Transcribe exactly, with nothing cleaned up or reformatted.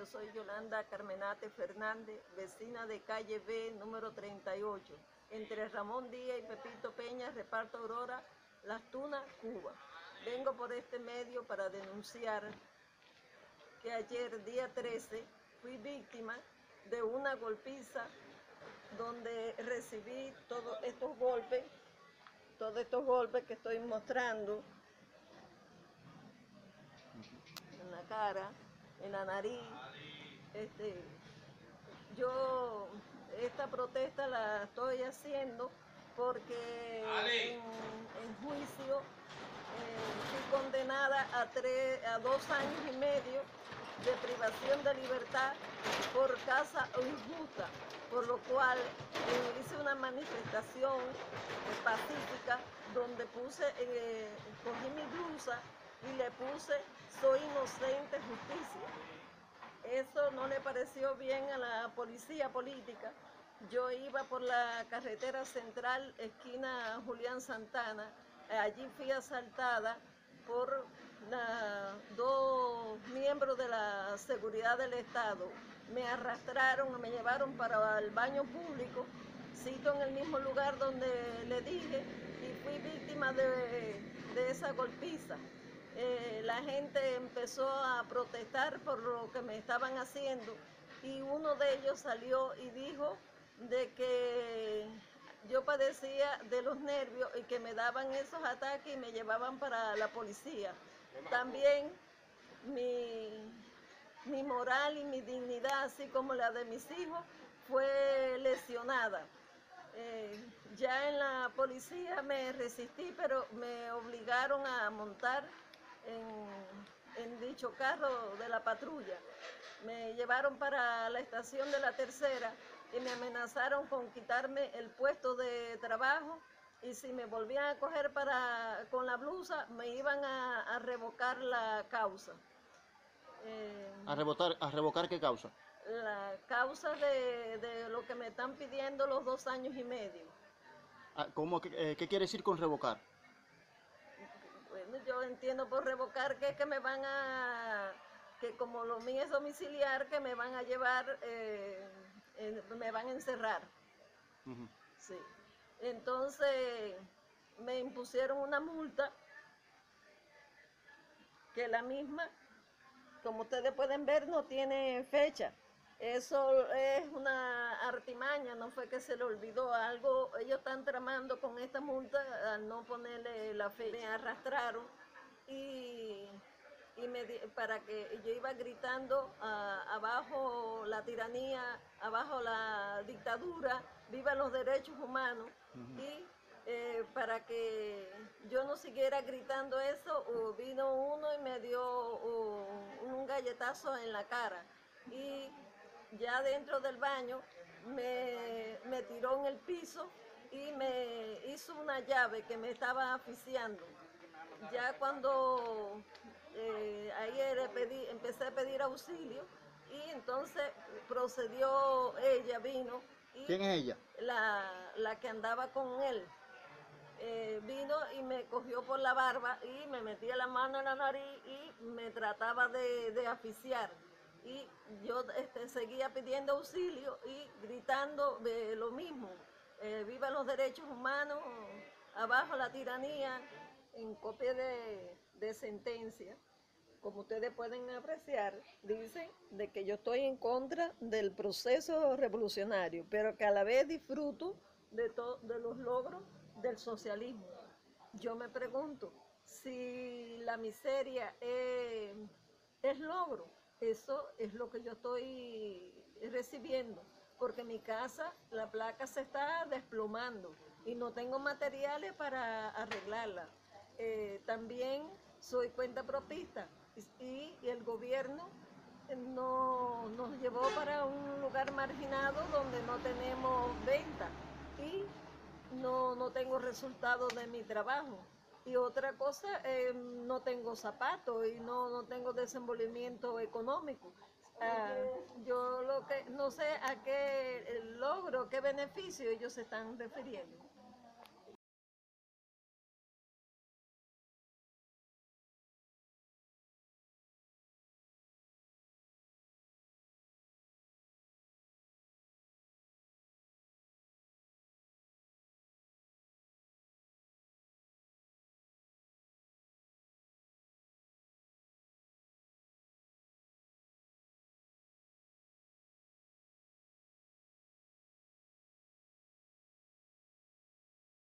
yo soy Yolanda Carmenate Fernández, vecina de calle B, número treinta y ocho, entre Ramón Díaz y Pepito Peña, reparto Aurora, Las Tunas, Cuba. Vengo por este medio para denunciar que ayer, día trece, fui víctima de una golpiza donde recibí todos estos golpes, todos estos golpes que estoy mostrando en la cara, en la nariz. Este, yo esta protesta la estoy haciendo porque en, en juicio eh, fui condenada a, tres, a dos años y medio de privación de libertad por causa injusta, por lo cual eh, hice una manifestación eh, pacífica donde puse, eh, cogí mi blusa y le puse "soy inocente, justicia". Eso no le pareció bien a la policía política. Yo iba por la carretera central, esquina Julián Santana. Allí fui asaltada por la, dos miembros de la seguridad del Estado. Me arrastraron, me llevaron para el baño público, sito en el mismo lugar donde le dije, y fui víctima de, de esa golpiza. Eh, la gente empezó a protestar por lo que me estaban haciendo y uno de ellos salió y dijo de que yo padecía de los nervios y que me daban esos ataques y me llevaban para la policía. También mi, mi moral y mi dignidad, así como la de mis hijos, fue lesionada. Eh, ya en la policía me resistí, pero me obligaron a montar en, en dicho carro de la patrulla. Me llevaron para la estación de la Tercera y me amenazaron con quitarme el puesto de trabajo, y si me volvían a coger para, con la blusa, me iban a, a revocar la causa. Eh, ¿A, rebotar, ¿A revocar qué causa? La causa de, de lo que me están pidiendo los dos años y medio. ¿Cómo, eh, ¿Qué quiere decir con revocar? Bueno, yo entiendo por revocar que es que me van a, que como lo mío es domiciliar, que me van a llevar, eh, eh, me van a encerrar. Uh-huh. Sí. Entonces me impusieron una multa que la misma, como ustedes pueden ver, no tiene fecha. Eso es una artimaña, no fue que se le olvidó algo. Ellos están tramando con esta multa al no ponerle la fecha. Me arrastraron y, y me, para que yo iba gritando uh, abajo la tiranía, abajo la dictadura, viva los derechos humanos. Uh-huh. Y eh, para que yo no siguiera gritando eso, uh, vino uno y me dio uh, un galletazo en la cara. Y ya dentro del baño me, me tiró en el piso y me hizo una llave que me estaba asfixiando. Ya cuando eh, ahí le pedí, empecé a pedir auxilio, y entonces procedió, ella vino. Y ¿quién es ella? La, la que andaba con él. Eh, vino y me cogió por la barba y me metía la mano en la nariz y me trataba de, de asfixiar. Y yo este, seguía pidiendo auxilio y gritando de lo mismo. Eh, viva los derechos humanos, abajo la tiranía, en copia de, de sentencia. Como ustedes pueden apreciar, dicen de que yo estoy en contra del proceso revolucionario, pero que a la vez disfruto de, to, de los logros del socialismo. Yo me pregunto, si la miseria es, es logro, eso es lo que yo estoy recibiendo, porque mi casa, la placa se está desplomando y no tengo materiales para arreglarla. Eh, también soy cuentapropista y, y el gobierno no, nos llevó para un lugar marginado donde no tenemos venta y no, no tengo resultado de mi trabajo. Y otra cosa, eh, no tengo zapatos y no, no tengo desenvolvimiento económico. Uh, yo lo que no sé a qué logro, qué beneficio ellos se están refiriendo.